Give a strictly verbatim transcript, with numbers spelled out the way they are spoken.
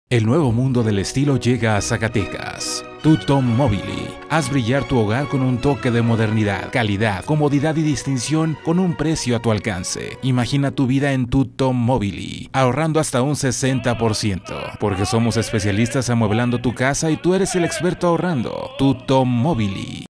El nuevo mundo del estilo llega a Zacatecas. Tuttom Mobili. Haz brillar tu hogar con un toque de modernidad, calidad, comodidad y distinción con un precio a tu alcance. Imagina tu vida en Tuttom Mobili, ahorrando hasta un sesenta por ciento. Porque somos especialistas amueblando tu casa y tú eres el experto ahorrando. Tuttom Mobili.